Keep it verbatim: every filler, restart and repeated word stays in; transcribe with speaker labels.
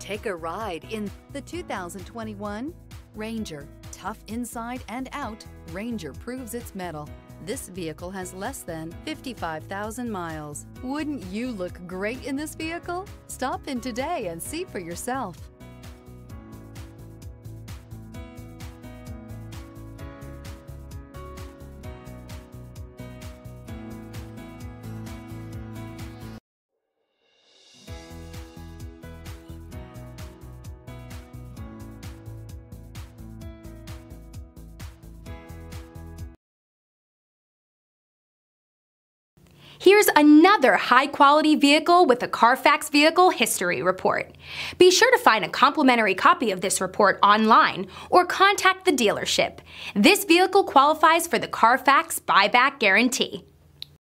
Speaker 1: Take a ride in the two thousand twenty-one Ranger. Tough inside and out, Ranger proves its mettle. This vehicle has less than fifty-five thousand miles. Wouldn't you look great in this vehicle? Stop in today and see for yourself.
Speaker 2: Here's another high-quality vehicle with a Carfax Vehicle History Report. Be sure to find a complimentary copy of this report online or contact the dealership. This vehicle qualifies for the Carfax Buyback Guarantee.